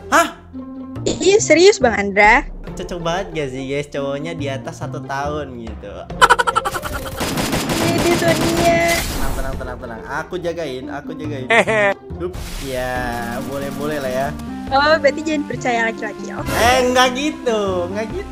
Hah? Iya serius Bang Andra. Cocok banget gak sih guys, cowoknya di atas 1 tahun gitu. Ini Sonia. Tenang. Aku jagain. Hup. Ya, boleh lah ya. Oh berarti jangan percaya laki-laki. Oh. Enggak gitu.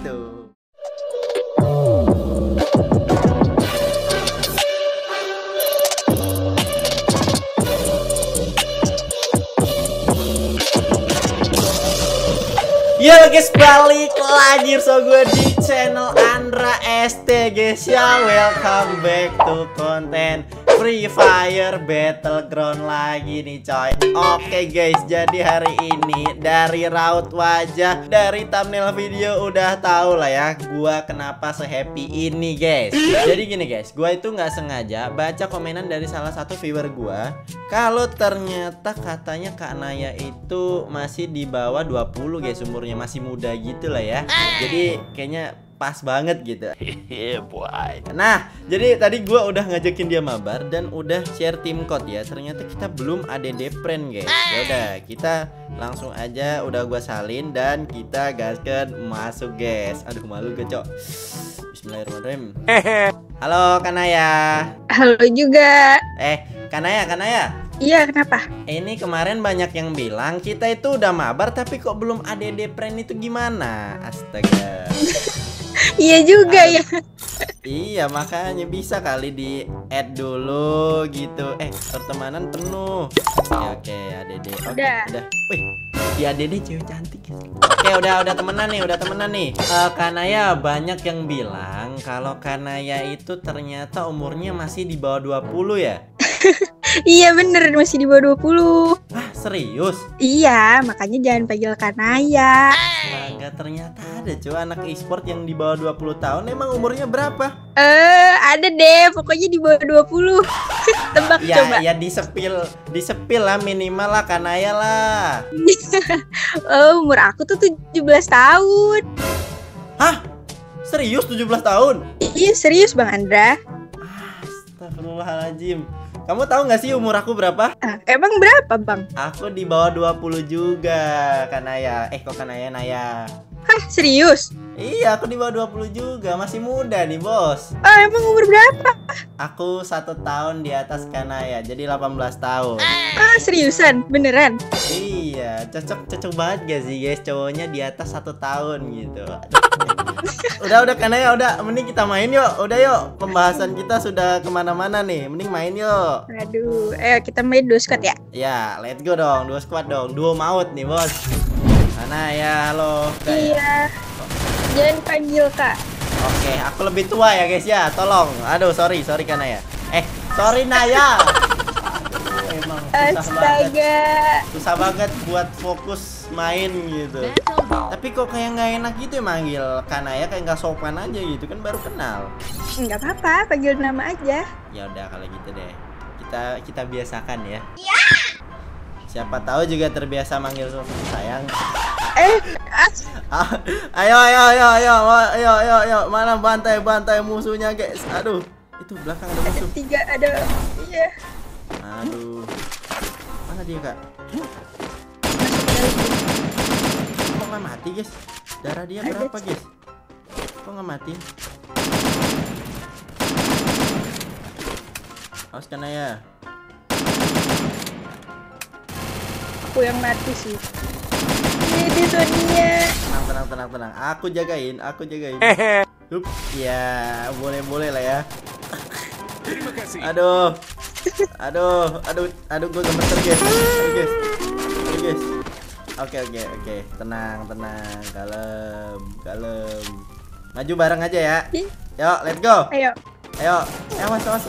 Yo guys, balik lagi so gue di channel Andra ST guys ya. Welcome back to konten Free Fire Battleground lagi nih coy. Oke guys, jadi hari ini dari raut wajah, dari thumbnail video udah tahu lah ya gua kenapa se-happy ini guys. Jadi gini guys, gua itu nggak sengaja baca komenan dari salah satu viewer gua, kalau ternyata katanya Kak Naya itu masih di bawah 20 guys umurnya, masih muda gitu lah ya. Jadi kayaknya pas banget gitu. Nah, jadi tadi gua udah ngajakin dia mabar dan udah share tim code ya. Ternyata kita belum ADD friend guys. Ya udah, kita langsung aja udah gua salin dan kita gaskan masuk guys. Aduh malu gue cok. Bismillahirrahmanirrahim. Halo Kanaya. Halo juga. Kanaya. Iya kenapa? Ini kemarin banyak yang bilang kita itu udah mabar tapi kok belum ADD friend, itu gimana? Astaga. Iya juga ya. Iya makanya bisa kali di add dulu gitu. Pertemanan penuh. Oke ADD. Udah. Wih, di ADD cewek cantik ya. Oke udah temenan nih. Kanaya banyak yang bilang kalau Kanaya itu ternyata umurnya masih di bawah 20 ya. Iya bener, masih di bawah 20. Ah serius? Iya, makanya jangan panggil Kanaya. Enggak, ternyata ada cuy anak e-sport yang di bawah 20 tahun. Emang umurnya berapa? Ada deh, pokoknya di bawah 20. Tebak ya, coba. Ya disepil lah minimal lah Kanaya lah. Umur aku tuh 17 tahun. Hah? Serius 17 tahun? Iya serius Bang Andra. Astagfirullahaladzim. Kamu tahu nggak sih umur aku berapa? Emang berapa Bang? Aku di bawah 20 juga Kanaya. Kok Kanaya Naya? Hah serius? Iya aku di bawah 20 juga. Masih muda nih bos. Emang umur berapa? Aku 1 tahun di atas Kanaya, jadi 18 tahun. Seriusan? Beneran? Iya, cocok banget gak sih guys, cowoknya di atas 1 tahun gitu. Udah Kanaya, udah mending kita main yuk. Udah yuk, pembahasan kita sudah kemana-mana nih. Mending main yuk. Aduh, ayo kita main duo squad ya. Ya, let's go dong, duo squad dong. Duo maut nih bos. Mana ya, halo. Iya. Jangan panggil Kak. Oke, aku lebih tua ya guys ya, tolong. Aduh, sorry Kanaya. Sorry Naya. Emang susah banget buat fokus main gitu. Tapi kok kayak nggak enak gitu ya manggil Kanaya, kayak nggak sopan aja gitu, kan baru kenal. Nggak apa-apa, panggil nama aja. Ya udah kalau gitu deh, kita biasakan ya. Siapa tahu juga terbiasa manggil sayang. Ayo, mana bantai musuhnya guys. Aduh, itu belakang ada musuh. Ada. Iya. Aduh, mana dia kak? Kok nggak mati guys? Darah dia berapa guys? Kok nggak mati? Awas kan ya. Aku yang mati sih. Ini Sonia. Tenang. Aku jagain. Hup. Ya, boleh lah ya. Terima kasih. Aduh, gue gemeter guys. Guys. Oke. Tenang. Kalem. Maju bareng aja ya. Yuk, let's go. Ayo. Awas.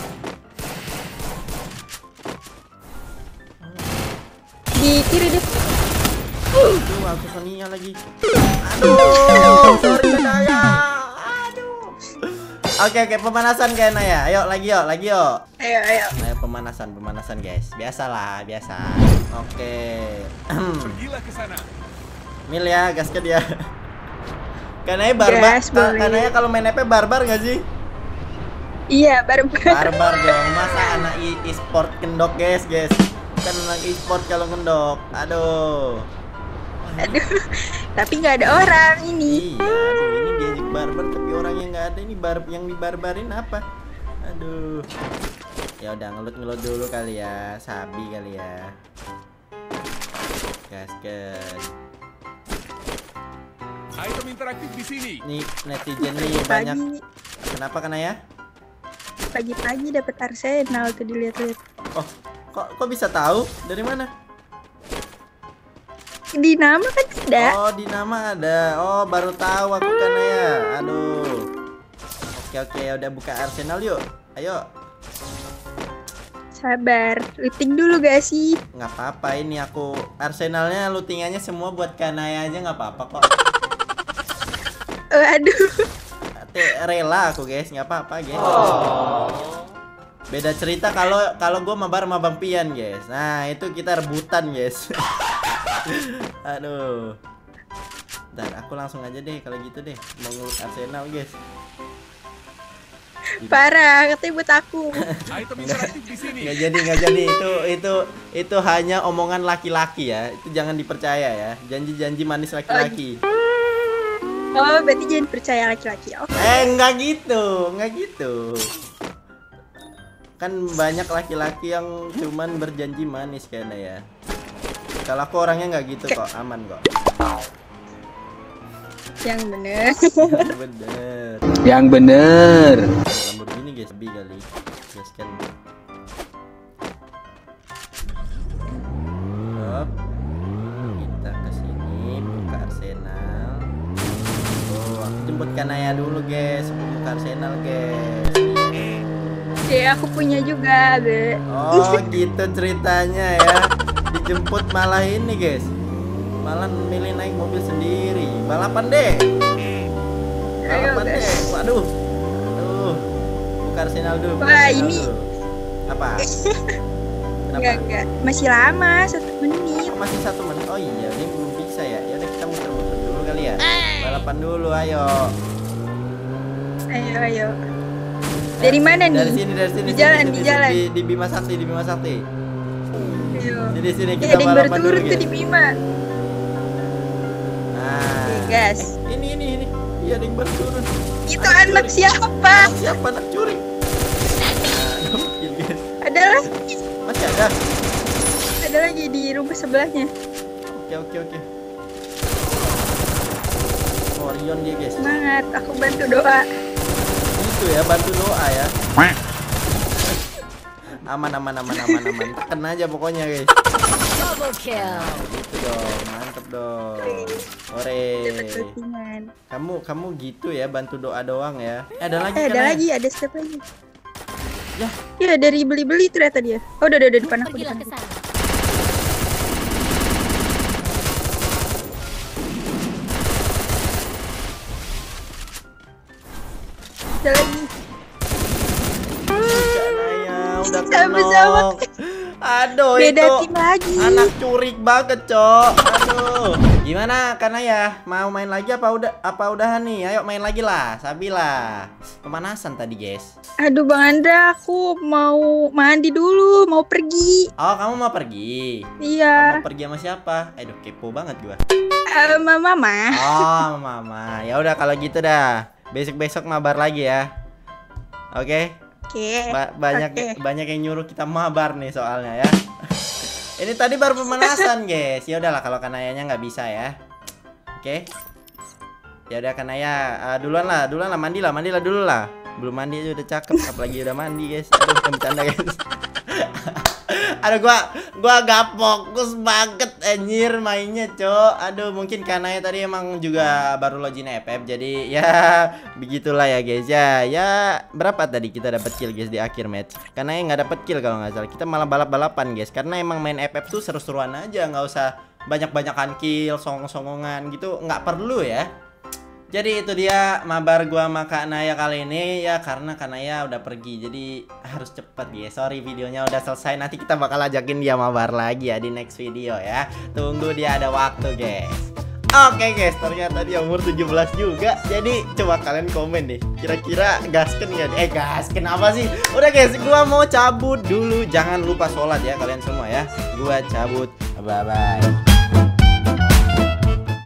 Di kiri deh. Aduh, aku Sonia lagi. Aduh, sorry Kanaya. Aduh. Oke, pemanasan kayak Naya. Ayo, lagi yuk. Ayo. Ayo pemanasan guys. Biasa. Oke. Pergilah ke sana. Mil ya, gas ke dia. Kanaya barbar. Kanaya kalau main EP barbar nggak sih? Iya, barbar dong. Masa anak e-sport kendok guys. Kan anak e-sport kalau kendok. Aduh. Aduh, tapi nggak ada orang ini. Iya, aduh ini diajak barbar tapi orangnya nggak ada. Ini yang dibarbarin apa? Aduh. Ya udah ngelut dulu kali ya, sabi kali ya. Gaskan. Item interaktif di sini. Nih netizen nih banyak. Kenapa kan ya? Pagi-pagi dapat Arsenal tuh dilihat-lihat. Oh, kok bisa tahu? Dari mana? Di nama kan ada. Oh, di nama ada. Oh, baru tahu aku kan ya. Aduh. Oke, udah buka Arsenal yuk. Ayo. Sabar, looting dulu gak sih? Nggak apa-apa ini aku Arsenalnya lootingannya semua buat Kanaya aja nggak apa-apa kok. Aduh. Rela aku guys, nggak apa-apa guys. Beda cerita kalau gue mabar sama Bang Pian guys. Nah itu kita rebutan guys. Aduh. Dan aku langsung aja deh kalau gitu deh mau ngelut Arsenal guys. Parah, katanya buat aku. Item interaktif di sini. Nggak jadi itu hanya omongan laki-laki ya. Itu jangan dipercaya ya. Janji-janji manis laki-laki. Oh, berarti jangan percaya laki-laki. Oke. Nggak gitu. Kan banyak laki-laki yang cuman berjanji manis kayaknya ya. Kalau aku orangnya nggak gitu kok, aman kok. Yang bener. Yang bener. Lamborghini guys, lebih kali. Guys kan. Hop. Kita ke sini buka Arsenal. Oh, aku jemput Kanaya dulu guys, sebelum buka Arsenal guys. Ya, aku punya juga, Be. Oh, gitu ceritanya ya. Dijemput malah ini guys. Malah milih naik mobil sendiri. Balapan deh. Waduh. Buka Arsenal dulu. Wah, ini. Apa? Kenapa? Enggak. Masih lama, 1 menit. Masih 1 menit. Oh iya, ini belum bisa ya. Ya udah kita muter-muter dulu kali ya. Balapan dulu, ayo. Ayo. Dari mana nih? Dari sini. Di jalan. Di Bima Sakti. Ayo. Jadi sini Ada kita yang baru balapan dulu turun tuh guys. di Bima. Nah. Oke, gas. Ini. Iya, ada yang baru turun. Itu anak siapa? Siapa anak curi? Aduh, guys. Ada lagi. Masih ada. Ada lagi di rumah sebelahnya. Oke. Orion dia guys. Semangat, aku bantu doa. Itu ya, bantu doa ya. Aman. Tekan aja pokoknya guys. Double kill. Gitu dong, mantep dong. Ore. Dapat lootingan. Kamu gitu ya, bantu doa doang ya. Ada lagi kan? Ada lagi, ada step lagi. Ya. Ya, dari beli-beli ternyata dia. Oh, udah depan aku. Pergilah Depan ke aku. sana. Ada lagi. Kanaya udah Sama-sama. kenok. Aduh, Beda itu tim lagi. anak curik banget, Cok. Aduh. Gimana Kanaya? Mau main lagi apa udahan nih? Ayo main lagi lah, Sabila. Pemanasan tadi, guys. Aduh, Bang Andra, aku mau mandi dulu, mau pergi. Oh, kamu mau pergi? Iya. Kamu pergi sama siapa? Aduh, kepo banget gua. Sama Mama. Oh, mama. Ya udah kalau gitu dah. Besok-besok mabar lagi ya. Oke? Oke. Banyak yang nyuruh kita mabar nih soalnya ya. Ini tadi baru pemanasan, guys. Ya udahlah kalau Kanayanya nggak bisa ya. Oke? Ya udah Kanaya, duluan lah, mandilah dulu lah. Belum mandi aja udah cakep, apalagi udah mandi, guys. Aduh, bercanda, guys. Aduh, gua gak fokus banget anjir mainnya, Cok. Aduh, mungkin Kanaya tadi emang juga baru login FF. Jadi ya begitulah ya, guys. Ya berapa tadi kita dapat kill, guys, di akhir match. Kanaya nggak dapat kill kalau nggak salah. Kita malah balap-balapan, guys. Karena emang main FF tuh seru-seruan aja, nggak usah banyak-banyakan kill, songong-songongan gitu, nggak perlu ya. Jadi itu dia mabar gua sama Kak Naya kali ini ya, karena Kak Naya udah pergi jadi harus cepet guys. Sorry videonya udah selesai, nanti kita bakal ajakin dia mabar lagi ya di next video ya. Tunggu dia ada waktu guys. Oke guys, ternyata dia umur 17 juga. Jadi coba kalian komen deh, kira-kira gasken gak? Gasken apa sih? Udah guys, gua mau cabut dulu. Jangan lupa sholat ya kalian semua ya. Gua cabut, bye bye.